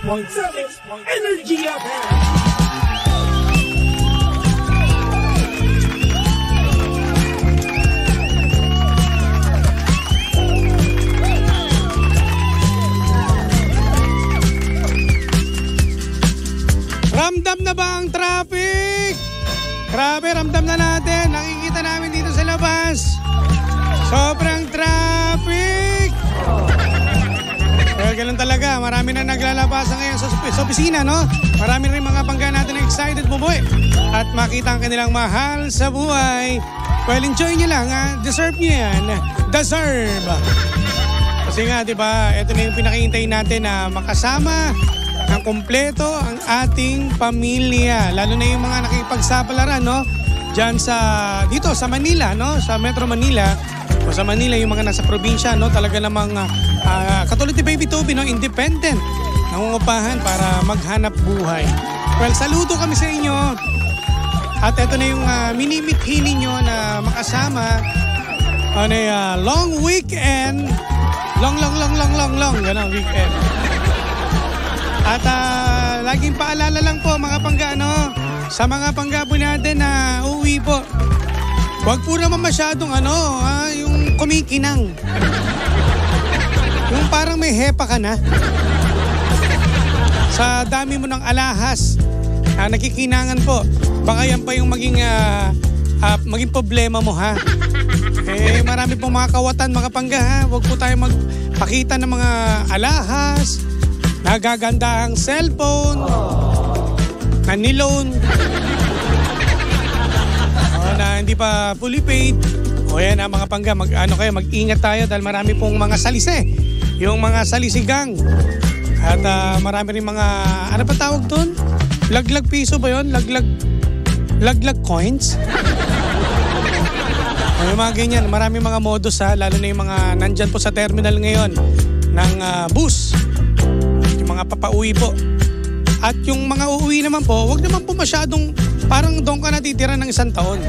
Energy FM. Ramdam na ba ang traffic? Grabe, ramdam na natin. Nakikita namin dito sa labas. Sobrang traffic. Well, ganun talaga. Marami na naglalabasan ngayon sa opisina, no? Marami rin mga bangga natin na excited bumuwi at makita ang kanilang mahal sa buhay. Well, enjoy nyo lang, ha? Deserve nyo yan. Deserve. Kasi nga, di ba, ito na yung pinakihintay natin na makasama ang kumpleto ang ating pamilya. Lalo na yung mga nakipagsapalaran, no? Diyan dito sa Manila, no? Sa Metro Manila. O sa Manila, yung mga nasa probinsya, no? Talaga namang katulad ni Baby Toby, no? Independent. Nangungupahan para maghanap buhay. Well, saludo kami sa inyo. At ito na yung minimithi ninyo na makasama on a long weekend. Long, gano'ng weekend. At laging paalala lang po mga pangga, no? Sa mga pangga po natin na uuwi po, huwag po naman masyadong yung kumikinang. Yung parang may hepa ka na. Sa dami mo ng alahas, nakikinangan po. Baka yan pa yung maging problema mo, ha? Marami pong mga kawatan, mga pangga, ha? Huwag po tayo magpakita ng mga alahas, nagaganda ang cellphone, na niloan, na hindi pa fully paid. O yan mga pangga, mag-ingat tayo dahil marami pong mga salise. Yung mga salisigang. At marami rin mga, ano pa tawag doon? Laglag piso ba yun? Laglag coins? O yung mga ganyan, marami mga modus, ha, lalo na yung mga nandyan po sa terminal ngayon ng bus. Mga papauwi po. At yung mga uuwi naman po, wag naman po masyadong parang doon ka natitira ng 1 taon.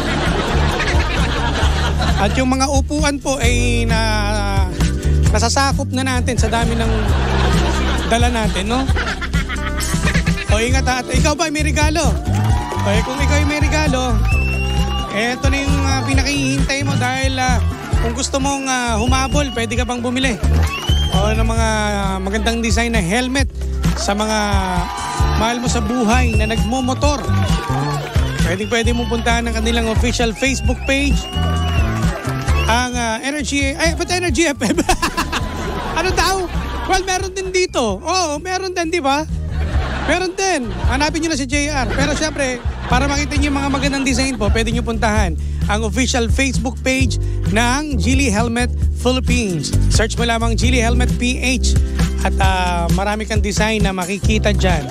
At yung mga upuan po ay nasasakop na natin sa dami ng dala natin, no? O ingat, at ikaw ba may regalo? O kung ikaw ay may regalo, eto na yung pinakihintay mo dahil kung gusto mong humabol, pwede ka pang bumili o ng mga magandang design na helmet sa mga mahal mo sa buhay na nagmumotor. Pwede mong puntahan ng kanilang official Facebook page, ang Energy FM. Ano daw? Well, meron din dito. Oo, meron din, di ba? Meron din. Hanapin nyo na si JR. Pero syempre, para makita nyo yung mga magandang design po, pwede nyo puntahan ang official Facebook page ng Geely Helmet Philippines. Search mo lamang Geely Helmet PH at marami kang design na makikita dyan.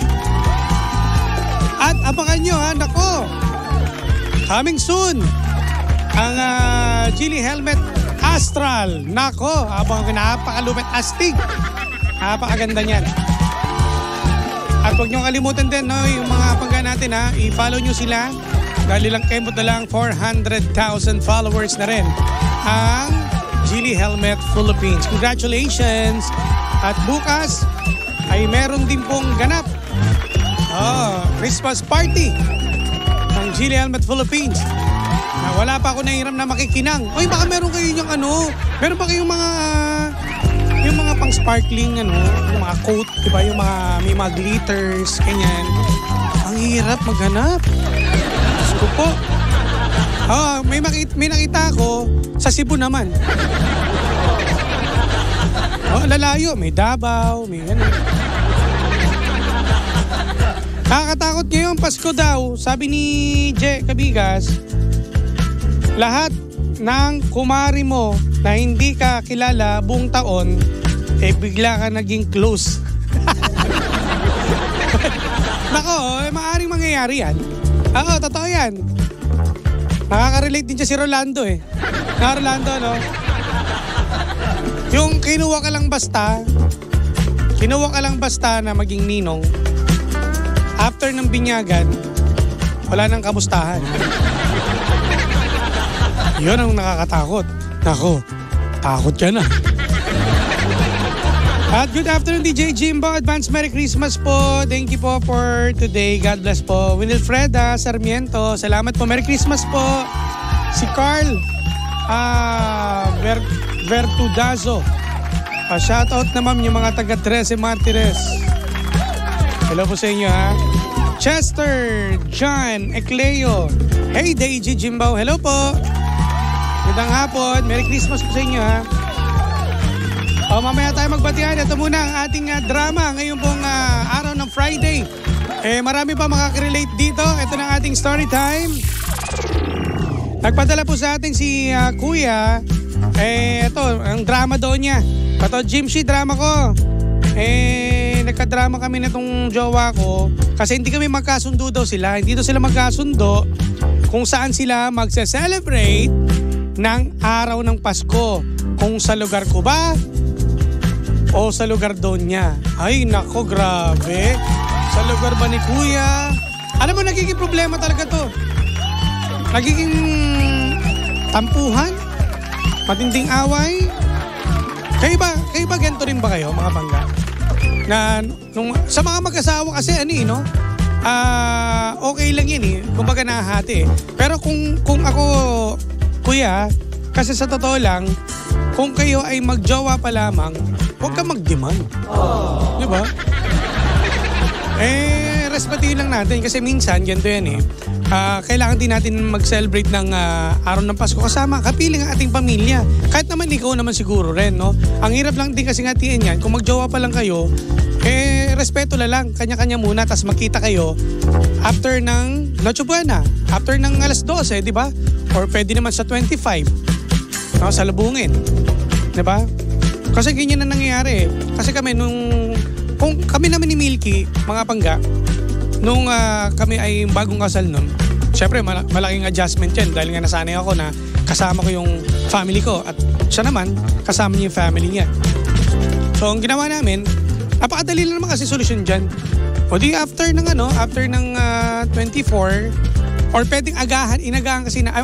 At abangan nyo, ha, nako, coming soon ang Geely Helmet Astral. Nako, napakalupit, astig. Napakaganda niyan. At huwag nyo kalimutan din, no, yung mga pangga natin, ha, i-follow nyo sila. Dahil ilang kemot na lang, 400,000 followers na rin ang Geely Helmet Philippines. Congratulations! At bukas ay meron din pong ganap. Christmas party ng Geely Helmet Philippines. Na wala pa ako nahiram na makikinang. Oy, baka meron kayo yung meron pa kayong yung mga pang sparkling, yung mga coat, diba? Yung may mga glitters, ganyan. Ang hirap maghanap. Diyos ko po. May nakita ako sa Cebu naman. Lalayo. May Davao, may gano'n. Nakakatakot ngayon, Pasko daw. Sabi ni Je Cabigas, lahat ng kumari mo na hindi ka kilala buong taon, bigla ka naging close. Nako, maaaring mangyayari yan. Oo, totoo yan. Nakaka-relate din siya si Rolando Rolando, no? Yung kinuha ka lang basta na maging ninong, after ng binyagan, wala nang kamustahan. Yun ang nakakatakot. Nako, takot yan . At good afternoon, DJ Jimbo. Advance Merry Christmas po. Thank you po for today. God bless po. Winilfreda Sarmiento. Salamat po. Merry Christmas po. Si Carl Vertudazo. Shoutout naman yung mga taga 13 Martires. Hello po sa inyo ha. Chester John Ecleo. Hey DJ Jimbo. Hello po. Magandang hapon. Merry Christmas po sa inyo ha. Mamaya tayo magbatihan. Ito muna ang ating drama ngayong pong araw ng Friday. Marami pa makaka-relate dito. Ito na ating story time. Nagpadala po sa atin si Kuya. Ito, ang drama daw niya. Ito, Jimsy, drama ko. Nagka-drama kami na itong jowa ko. Kasi hindi kami magkasundo daw sila. Hindi daw sila magkasundo kung saan sila magse-celebrate ng araw ng Pasko. Kung sa lugar ko ba o sa lugar doon niya. Ay, nako, grabe. Sa lugar ba ni Kuya? Alam mo, nagiging problema talaga to. Nagiging tampuhan, matinding away. Kayo ba ganito rin ba kayo, mga bangga? Na, sa mga mag-asawa kasi, okay lang yan eh. Kumbaga nahahati eh. Pero kung ako, Kuya, kasi sa totoo lang, kung kayo ay magjowa pa lamang, huwag ka mag-demand. Di ba? Respetuhin lang natin kasi minsan, ganito yan eh. Kailangan din natin mag-celebrate ng araw ng Pasko kasama kapiling ang ating pamilya. Kahit naman ikaw naman siguro rin, no? Ang hirap lang din kasi ngatiin yan. Kung magjowa pa lang kayo, respeto na lang. Kanya-kanya muna, tapos magkita kayo after ng Noche Buena. After ng alas 12, di ba? Or pwede naman sa 25. No, sa Lubungin. Di ba? Kasi ganyan na nangyayari. Kasi kami kung kami naman ni Milky, mga pangga, nung kami ay bagong kasal nun, syempre malaking adjustment yan dahil nga nasanay ako na kasama ko yung family ko at siya naman kasama niya yung family niya. So ang ginawa namin, napakadali lang naman kasi solusyon dyan. O di after ng 24 or pwedeng inagahan kasi na,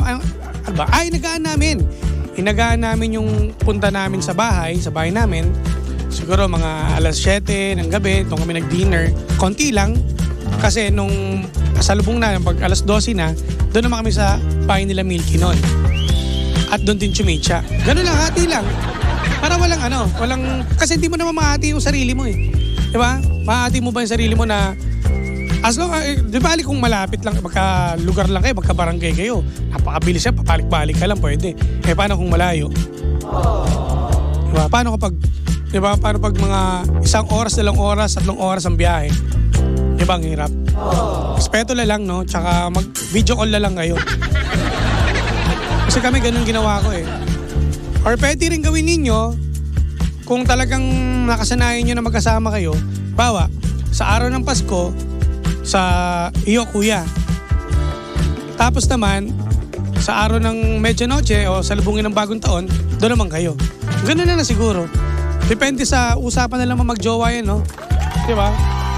inagaan namin yung punta namin sa bahay namin. Siguro mga alas 7 ng gabi, doon kami nag-dinner. Konti lang. Kasi nung pasalubong na, pag alas 12 na, doon naman kami sa bahay nila Milky noon. At doon din chumitsa. Ganun lang, hati lang. Para walang, kasi hindi mo naman mahati yung sarili mo eh. Diba? Mahati mo ba yung sarili mo na, as long, di ba kung malapit lang, magka-lugar lang kayo, magka-barangay kayo, napakabilis siya, papalik-balik ka lang pwede. Paano kung malayo? Diba? Paano kapag pag mga 1 oras, 2 oras, 3 oras ang biyahe? Diba ang hirap? Respeto na lang, no? Tsaka mag-video call na lang kayo. Kasi kami ganun ginawa ko eh. Or pwede rin gawin ninyo, kung talagang nakasanayan nyo na magkasama kayo, bawa, sa araw ng Pasko, sa iyo, Kuya. Tapos naman, sa araw ng Medianoche o sa lubungin ng bagong taon, doon naman kayo. Ganun na siguro. Depende sa usapan na lang magjowa yan, no? Diba?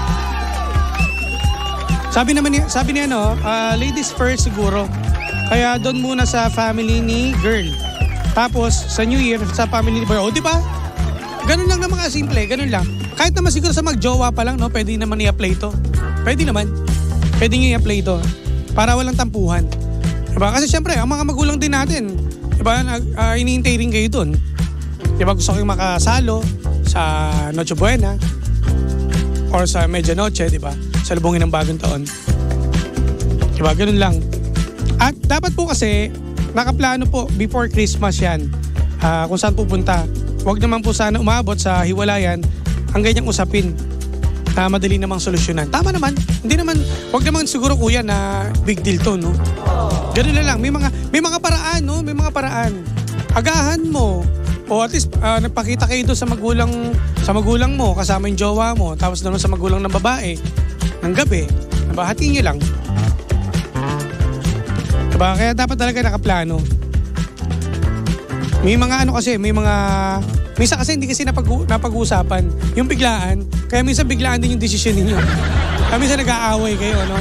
Sabi niya, ladies first siguro. Kaya doon muna sa family ni girl. Tapos, sa New Year, sa family ni boy. O, diba? Ganun lang naman kasimple, ganun lang. Kahit naman siguro sa magjowa pa lang, no? Pwede naman i-apply to. Pwede naman. Pwede nyo i-apply to. Para walang tampuhan. Diba? Kasi syempre, ang mga magulang din natin, diba? Iniintay rin kayo doon. Diba? Gusto kayong makasalo sa Noche Buena or sa Medianoche, diba? Sa lubungin ng bagong taon. Diba? Ganun lang. At dapat po kasi, nakaplano po before Christmas yan. Kung saan pupunta. Huwag naman po sana umabot sa hiwalayan ang ganyang usapin na madali namang solusyonan. Tama naman. Hindi naman, huwag naman siguro Kuya na big deal to, no? Ganun na lang. May mga paraan, no? May mga paraan. Agahan mo. O at least nagpakita kayo doon sa magulang mo, kasama yung jowa mo, tapos naman sa magulang ng babae, ng gabi. Diba? Hatiin nyo lang. Diba? Kaya dapat talaga nakaplano. May mga minsan kasi hindi kasi napag-uusapan. Yung biglaan, kaya minsan biglaan din yung desisyon ninyo. Kaya minsan nag-aaway kayo, no?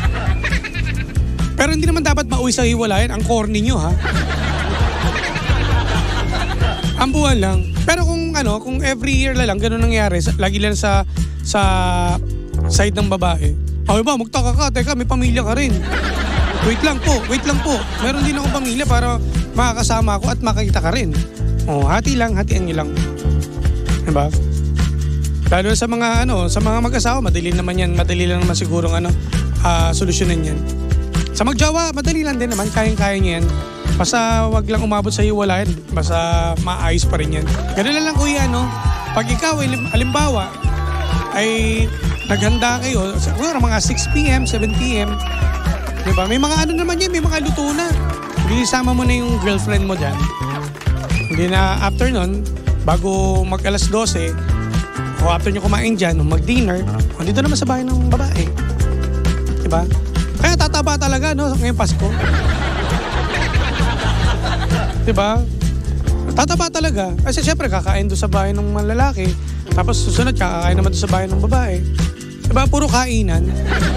Pero hindi naman dapat mauwi sa hiwalayan. Ang corny nyo, ha? Ang buwan lang. Pero kung every year lang ganun nangyari, lagi lang sa side ng babae. Ay ba, magtaka ka, teka, may pamilya ka rin. Wait lang po. Meron din ako pamilya para makakasama ako at makakita ka rin. Hatian nyo lang. Diba? Lalo sa mga mag-asawa, madali lang naman siguro solusyonin yan. Sa magjawa, madali lang din naman, kayang-kaya niya yan. Basta wag lang umabot sa hiwalayan, basta maayos pa rin yan. Ganun lang kuya, no? Pag ikaw, halimbawa, ay naghanda kayo, siguro mga 6 p.m., 7 p.m., diba? May mga naman yan, may mga luto na. Hindi sama mo na yung girlfriend mo dyan. Hindi na after nun, bago mag alas 12, o after nyo kumain dyan, mag-dinner, dito naman sa bahay ng babae. Diba? Kaya tataba talaga, no? Ngayong Pasko. Diba? Tataba talaga. Kasi syempre kakain doon sa bahay ng mga lalaki. Tapos susunod kakain naman doon sa bahay ng babae. Diba? Puro kainan.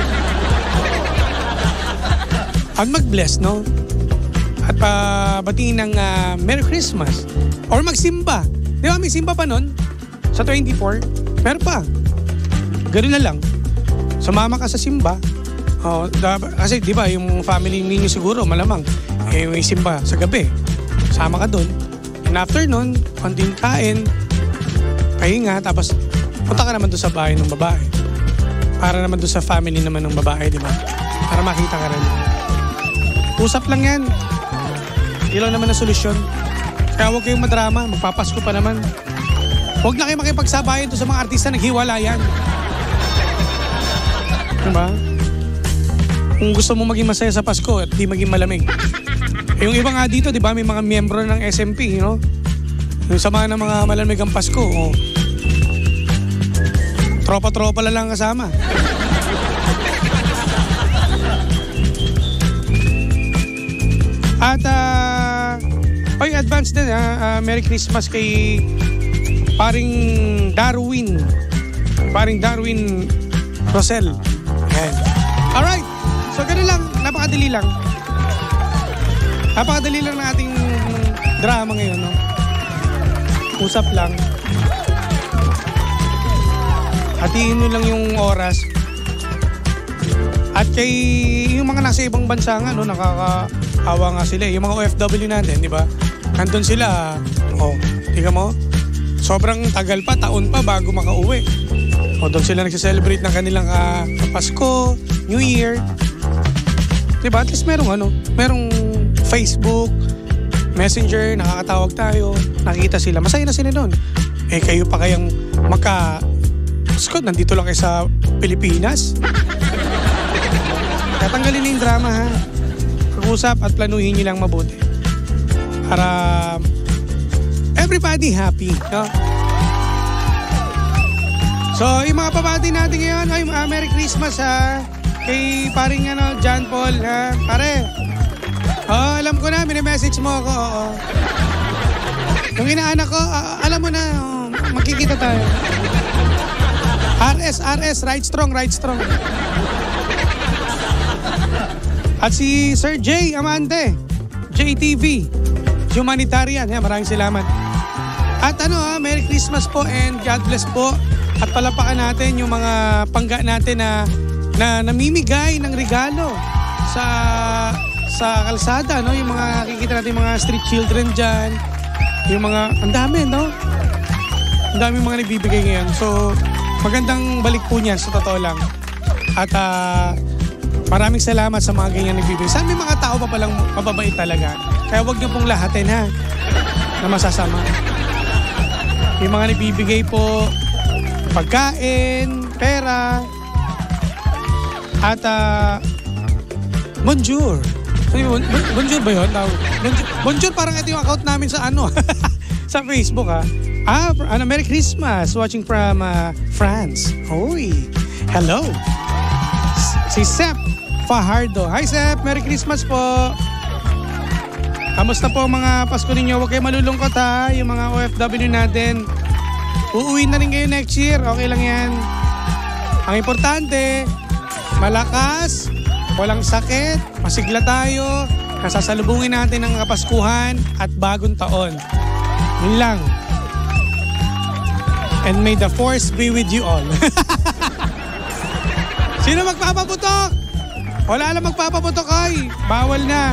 At mag-bless, no? At batiin ng Merry Christmas. Or magsimba. Diba? May simba pa nun? Sa 24? Meron pa. Ganun na lang. Sumama ka sa simba. Kasi diba yung family ninyo siguro malamang may simba sa gabi. Sama ka doon. And after nun, konting kain, pahinga, tapos punta ka naman doon sa bahay ng babae. Para naman doon sa family naman ng babae, di ba? Para makita ka rin. Usap lang yan. Ilan naman ang solusyon. Kaya huwag kayong madrama, magpapasko pa naman. Huwag na kayo makipagsabayan doon sa mga artista naghiwalayan. Diba? Kung gusto mo maging masaya sa Pasko at di maging malamig. Yung iba nga dito, di ba, may mga miyembro ng SMP, no? Yung sama ng mga malamig ang Pasko, tropa-tropa lang kasama. At, advance din, Merry Christmas kay paring Darwin Rosel. Ayan. Alright, so ganun lang, napakadali lang ng ating drama ngayon, no? Usap lang. Hatiin nyo lang yung oras. At kay yung mga nasa ibang bansa nga, no, nakakaawa nga sila. Yung mga OFW natin, di ba? Nandun sila, tingnan mo, sobrang tagal pa, taon pa bago makauwi. Doon sila nagsiselebrate ng kanilang Pasko, New Year. Di ba? At least merong Facebook, Messenger, nakakatawag tayo, nakikita sila. Masaya na sila doon. Kayo pa kayang Pasko, nandito lang kayo sa Pilipinas. Tatanggalin na yung drama, ha? Pag-usap at planuhin nyo lang mabuti. Para everybody happy, no? So, yung mga pabati natin ngayon, Merry Christmas, ha? Kay paring John Paul, ha? Pare, alam ko na, mini-message mo ako, oo. Yung inaanak ko, alam mo na, magkikita tayo. RS, ride strong. At si Sir J Amante, JTV, Humanitarian, maraming salamat. At Merry Christmas po and God bless po. At palapakan natin yung mga pangga natin na namimigay ng regalo sa kalsada, no? Yung mga nakikita natin mga street children dyan. Yung mga, ang dami, no? Ang dami mga nagbibigay ngayon. So, magandang balik po niyan, sa totoo lang. At maraming salamat sa mga ganyan nagbibigay. Saan may mga tao pa palang mababait talaga. Kaya huwag niyo pong lahatin, ha? Na masasama. Yung mga nagbibigay po, pagkain, pera, at bonjour. Bonjour ba yun? Bonjour, parang ito yung account namin sa sa Facebook, ha? Merry Christmas, watching from France. Hoy, hello. Si Sep Fajardo. Hi Sep, Merry Christmas po. Kamusta po mga Pasko ninyo? Huwag kayo malulungkot, ha? Yung mga OFW natin. Uuwi na rin kayo next year. Okay lang yan. Ang importante, malakas, walang sakit, masigla tayo, nasasalubungin natin ang Kapaskuhan at bagong taon. Yun lang. And may the force be with you all. Sino magpapaputok? Wala lang magpapaputok ay. Bawal na.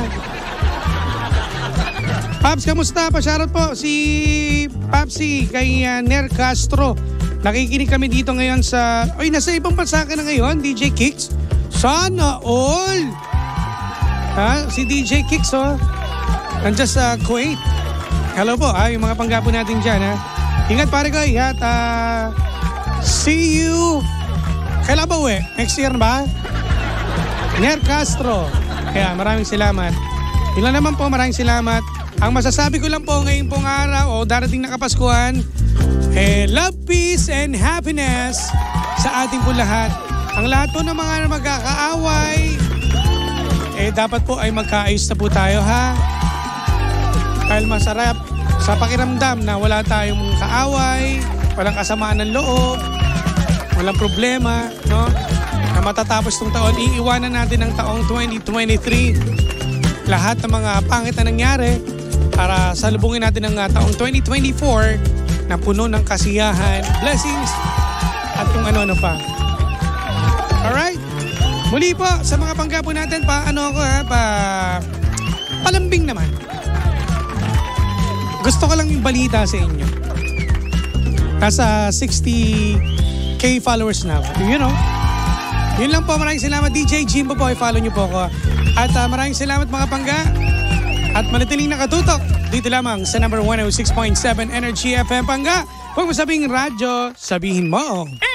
Paps, kamusta? Pa-shoutout po si Papsi kay Ner Castro. Nakikinig kami dito ngayon sa... Ay, nasa ibang bansa ka na ngayon, DJ Kicks. Sana all! Ha? Si DJ Kicks, oh. Nandiyan sa Kuwait. Hello po, yung mga panggapo natin dyan, ha? Ingat pare ko, at see you. Kailan ba uwi? Next year ba? Ner Castro. Kaya maraming salamat. Yun lang naman po, maraming salamat. Ang masasabi ko lang po ngayon pong araw o darating na Kapaskuhan, love, peace, and happiness sa ating po lahat. Ang lahat po ng mga magkakaaway, dapat po ay magkaayos na po tayo, ha? Dahil masarap sa pakiramdam na wala tayong kaaway, walang kasamaan ng loob, walang problema, no? Na matatapos itong taon, iiwanan natin ang taong 2023. Lahat ng mga pangit na nangyari para salubungin natin ang taong 2024 na puno ng kasiyahan, blessings, at kung ano-ano pa. Alright? Muli po, sa mga panggapo natin, palambing naman. Gusto ko lang yung balita sa inyo. Nasa 60K followers na ako. You know? Yun lang po, maraming salamat. DJ Jimbo po, i-follow nyo po ako. At maraming salamat mga pangga. At manatiling nakatutok dito lamang sa number 106.7 Energy FM Pangga. Huwag mo sabing radyo, sabihin mo.